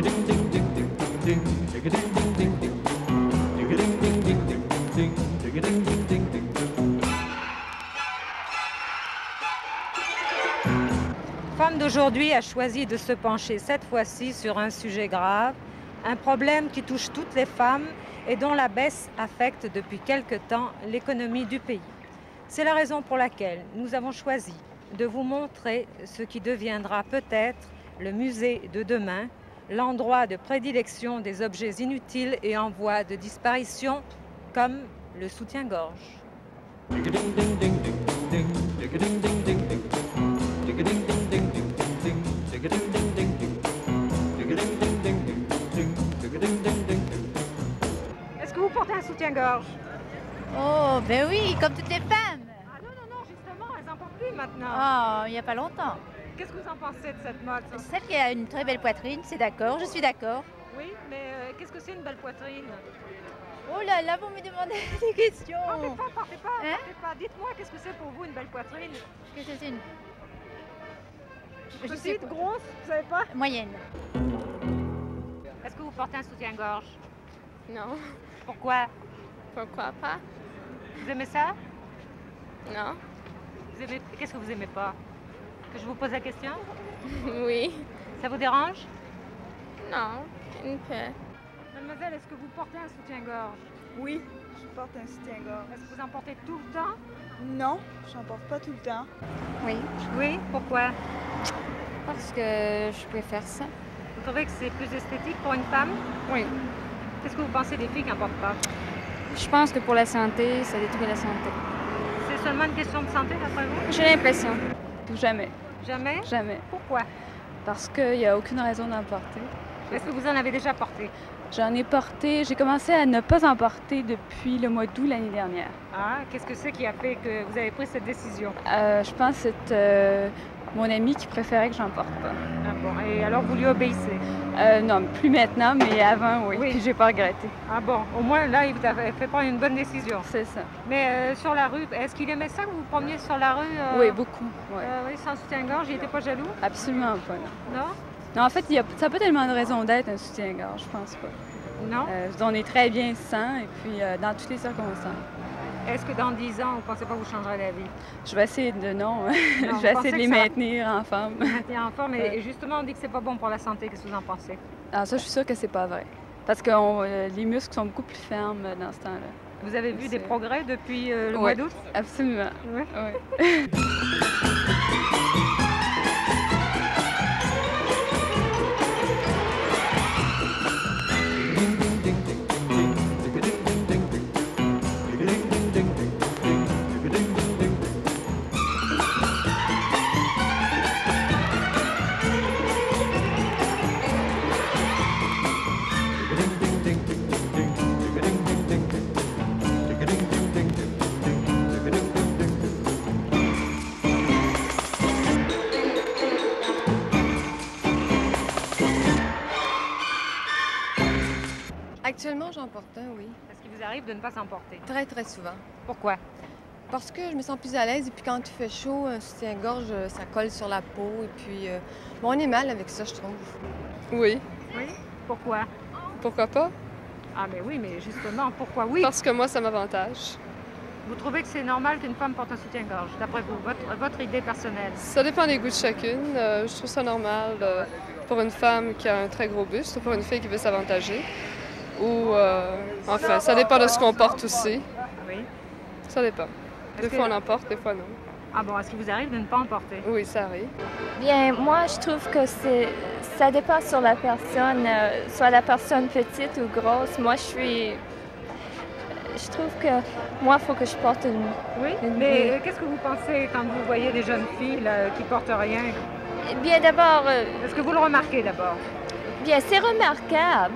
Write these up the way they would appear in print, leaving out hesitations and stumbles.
Femme d'aujourd'hui a choisi de se pencher cette fois-ci sur un sujet grave, un problème qui touche toutes les femmes et dont la baisse affecte depuis quelque temps l'économie du pays. C'est la raison pour laquelle nous avons choisi de vous montrer ce qui deviendra peut-être le musée de demain, l'endroit de prédilection des objets inutiles et en voie de disparition, comme le soutien-gorge. Est-ce que vous portez un soutien-gorge? Oh, ben oui, comme toutes les femmes. Ah non, non, non, justement, elles n'en portent plus maintenant. Oh, il n'y a pas longtemps. Qu'est-ce que vous en pensez de cette mode? Celle qui a une très belle poitrine, c'est d'accord, je suis d'accord. Oui, mais qu'est-ce que c'est une belle poitrine? Oh là là, vous me demandez des questions. Partez pas, Hein? partez pas. Dites-moi, qu'est-ce que c'est pour vous une belle poitrine? Qu'est-ce que c'est une Petite, grosse, vous savez pas? moyenne. Est-ce que vous portez un soutien-gorge? Non. Pourquoi? Pourquoi pas? Vous aimez ça? Non. Vous aimez... Qu'est-ce que vous aimez pas? Que je vous pose la question? Oui. Ça vous dérange? Non. Une peu. Mademoiselle, est-ce que vous portez un soutien-gorge? Oui, je porte un soutien-gorge. Est-ce que vous en portez tout le temps? Non, j'en porte pas tout le temps. Oui, Oui, pourquoi? parce que je préfère ça. Vous trouvez que c'est plus esthétique pour une femme? Oui. Qu'est-ce que vous pensez des filles qui n'en portent pas? Je pense que pour la santé, ça détruit la santé. C'est seulement une question de santé, d'après vous? J'ai l'impression. Jamais, Jamais? jamais. Pourquoi? Parce qu'il n'y a aucune raison d'en porter. Est-ce que vous en avez déjà porté? J'en ai porté, j'ai commencé à ne pas en porter depuis le mois d'août l'année dernière. Ah, qu'est-ce que c'est qui a fait que vous avez pris cette décision? Je pense que c'est mon ami qui préférait que j'en porte pas. Ah bon, et alors vous lui obéissez? Non, plus maintenant, mais avant, oui. Oui. Puis j'ai pas regretté. Ah bon, au moins là, il vous a fait prendre une bonne décision. C'est ça. Mais sur la rue, est-ce qu'il aimait ça que vous vous promeniez sur la rue? Oui, beaucoup. Ouais. Oui, sans soutien-gorge, il n'était pas jaloux? Absolument pas, non. Non? Non, en fait, ça n'a pas tellement de raison d'être un soutien-gorge, je pense pas. Non? On est très bien sans et puis dans toutes les circonstances. Est-ce que dans 10 ans, vous ne pensez pas que vous changerez d'avis? Je vais essayer de non. vous Je vais pensez essayer de que les ça va- maintenir en forme. Maintenir en forme, et justement, on dit que c'est pas bon pour la santé. Qu'est-ce que vous en pensez? Alors ça, je suis sûre que c'est pas vrai. Parce que les muscles sont beaucoup plus fermes dans ce temps-là. Vous avez vu des C'est- progrès depuis le Oui. mois d'août? Absolument. Oui. Oui. Actuellement, j'en porte un, oui. Est-ce qu'il vous arrive de ne pas s'en porter? Très, très souvent. Pourquoi? Parce que je me sens plus à l'aise et puis quand il fait chaud, un soutien-gorge, ça colle sur la peau et puis bon, on est mal avec ça, je trouve. Oui, Oui. Pourquoi? pourquoi pas? Ah, mais oui, mais justement, pourquoi oui? Parce que moi, ça m'avantage. Vous trouvez que c'est normal qu'une femme porte un soutien-gorge, d'après vous, votre idée personnelle? Ça dépend des goûts de chacune. Je trouve ça normal pour une femme qui a un très gros buste ou pour une fille qui veut s'avantager. Ou, enfin, ça dépend de ce qu'on porte aussi. Oui. Ça dépend. Des Est-ce fois, que- on en porte, des fois, non. Ah bon, est-ce qu'il vous arrive de ne pas en porter? Oui, ça arrive. Bien, moi, je trouve que ça dépend sur la personne, soit la personne petite ou grosse. Moi, je trouve que moi, il faut que je porte une... Oui. Une- Mais oui. Qu'est-ce que vous pensez quand vous voyez des jeunes filles là, qui portent rien? Bien, d'abord, Est-ce que vous le remarquez d'abord? bien, c'est remarquable.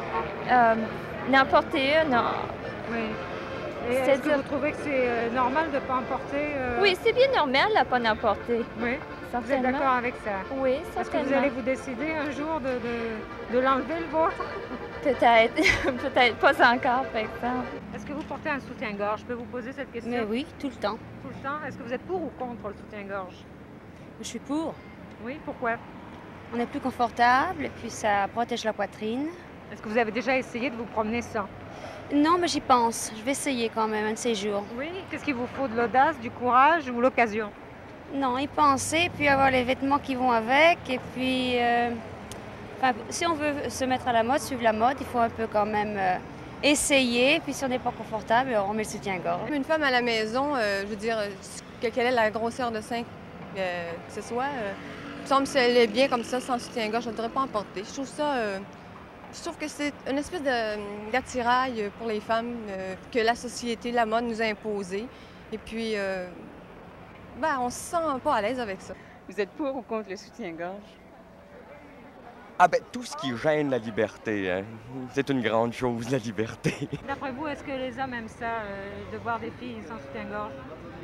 N'en porter une, non. Oui. Et est-ce que C'est-à-dire- vous trouvez que c'est normal de ne pas en porter? Oui, c'est bien normal de ne pas en porter. Oui. Vous êtes Certainement. d'accord avec ça? Oui, Est-ce que vous certainement. allez vous décider un jour de l'enlever, le vôtre? Peut-être, peut-être pas encore, par exemple. Est-ce que vous portez un soutien-gorge? Je peux vous poser cette question? Mais oui, tout le temps. Tout le temps? Est-ce que vous êtes pour ou contre le soutien-gorge? Je suis pour. Oui, pourquoi? On est plus confortable et puis ça protège la poitrine. Est-ce que vous avez déjà essayé de vous promener sans? Non, mais j'y pense. Je vais essayer quand même un de ces jours. Oui. Qu'est-ce qu'il vous faut? De l'audace, du courage ou l'occasion? Non, y penser, puis avoir les vêtements qui vont avec. Et puis, si on veut se mettre à la mode, suivre la mode, il faut un peu quand même essayer. Puis si on n'est pas confortable, on met le soutien-gorge. Une femme à la maison, je veux dire, quelle est la grosseur de sein que ce soit, il me semble que si elle est bien comme ça, sans soutien-gorge, je ne devrais pas en porter. Je trouve que c'est une espèce d'attirail pour les femmes que la société, la mode nous a imposé. Et puis, on se sent pas à l'aise avec ça. Vous êtes pour ou contre le soutien-gorge? Ah ben, tout ce qui gêne la liberté, hein. C'est une grande chose, la liberté. D'après vous, est-ce que les hommes aiment ça, de voir des filles sans soutien-gorge?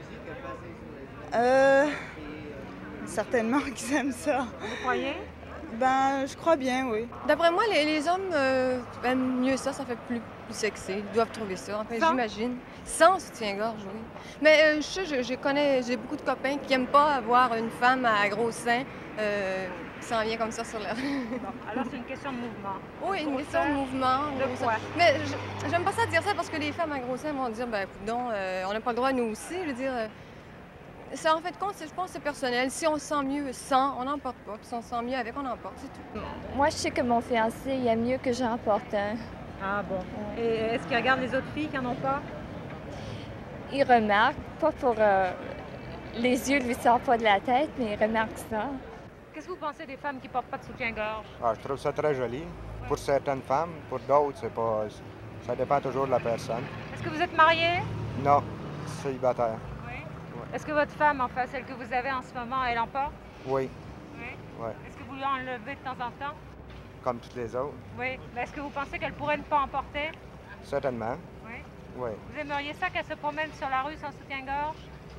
Certainement qu'ils aiment ça. Vous croyez? Ben, je crois bien, oui. D'après moi, les hommes aiment mieux ça, ça fait plus sexy. Ils doivent trouver ça, en fait, j'imagine. Sans soutien-gorge, oui. Mais j'ai beaucoup de copains qui n'aiment pas avoir une femme à gros seins qui s'en vient comme ça sur leur... Bon, alors c'est une question de mouvement. Oui, une question de mouvement. De quoi? Mais j'aime pas ça dire ça parce que les femmes à gros seins vont dire, non, on n'a pas le droit, nous aussi. Je veux dire, ça, en fait, je pense que c'est personnel. Si on se sent mieux sans, on n'en porte pas. Puis si on se sent mieux avec, on en porte, c'est tout. Moi, je sais que mon fiancé, il aime mieux que j'en porte un. Ah bon. Et est-ce qu'il regarde les autres filles qui n'en ont pas? Il remarque, pas pour... les yeux lui sortent pas de la tête, mais il remarque ça. Qu'est-ce que vous pensez des femmes qui ne portent pas de soutien-gorge? Ah, je trouve ça très joli. Pour certaines femmes, pour d'autres, c'est pas... Ça dépend toujours de la personne. Est-ce que vous êtes marié? Non, célibataire. Oui. Ouais. Est-ce que votre femme, enfin celle que vous avez en ce moment, elle en porte? Oui. Oui. Ouais. Est-ce que vous lui enlevez de temps en temps? Comme toutes les autres. Oui. Mais est-ce que vous pensez qu'elle pourrait ne pas en porter? Certainement. Oui. Oui. Vous aimeriez ça qu'elle se promène sur la rue sans soutien-gorge?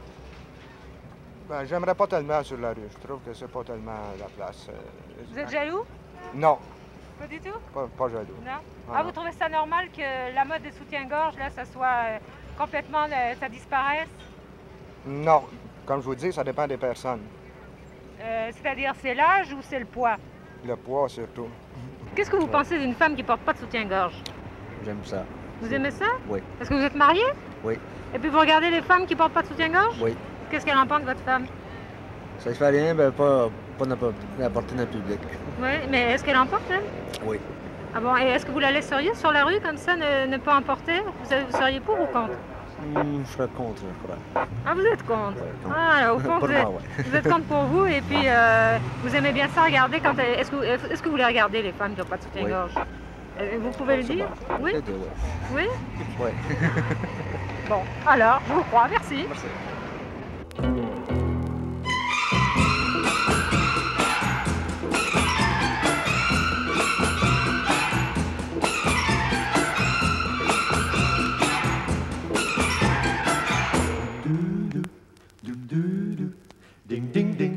Ben, j'aimerais pas tellement sur la rue. Je trouve que c'est pas tellement la place. Vous êtes jaloux? Non. Pas du tout? Pas jaloux. Non? Ah, vous trouvez ça normal que la mode des soutiens-gorge, là, ça soit complètement... ça disparaisse? Non. Comme je vous dis, ça dépend des personnes. C'est-à-dire, c'est l'âge ou c'est le poids? Le poids, surtout. Qu'est-ce que vous pensez d'une femme qui porte pas de soutien-gorge? J'aime ça. Vous aimez ça? Oui. Est-ce que vous êtes marié? Oui. Et puis vous regardez les femmes qui portent pas de soutien-gorge? Oui. Qu'est-ce qu'elle en pense de votre femme? Ça ne fait rien, mais pas n'apporter dans le public. Oui, mais est-ce qu'elle en porte, elle? Oui. Ah bon, et est-ce que vous la laisseriez sur la rue comme ça, ne pas en porter? Vous seriez pour ou contre? Je serais contre, je crois. Ah, vous êtes contre? Ouais, contre. Ah, au fond, Pour vous, moi, êtes, ouais. vous êtes contre pour vous, et puis vous aimez bien ça, regarder quand... Est-ce que vous les regardez, les femmes qui n'ont pas de soutien-gorge? Oui. Vous pouvez le dire? Oui? Les deux, oui. Oui? Oui. Bon, alors, je vous crois, merci. Merci. Ding, ding, ding.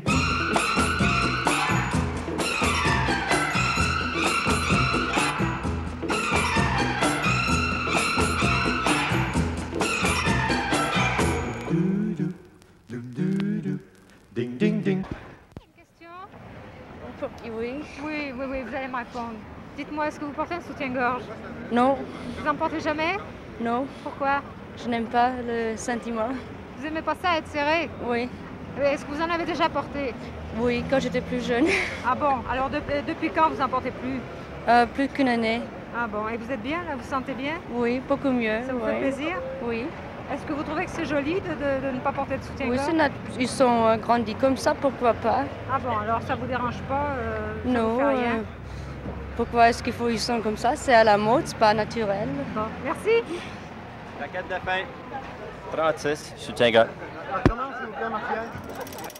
Ding, ding, ding. Une question? Oui. Oui, vous allez me répondre. Dites-moi, est-ce que vous portez un soutien-gorge? Non. Vous en portez jamais? Non. Pourquoi? Je n'aime pas le sentiment. Vous aimez pas ça, être serré? Oui. Est-ce que vous en avez déjà porté? Oui, quand j'étais plus jeune. Ah bon? Alors depuis quand vous en portez plus? Plus qu'une année. Ah bon, et vous êtes bien là? Vous sentez bien? Oui, beaucoup mieux. Ça vous fait plaisir? Oui. Est-ce que vous trouvez que c'est joli de ne pas porter de soutien-gorge? Oui, ils sont grandis comme ça, pourquoi pas? Ah bon, alors ça vous dérange pas? Ça non. vous fait rien? Pourquoi est-ce qu'il faut ils sont comme ça? C'est à la mode, c'est pas naturel. Bon, merci. Paquette de fin. 36, soutien-gorge. Comment, s'il vous plaît, Martial?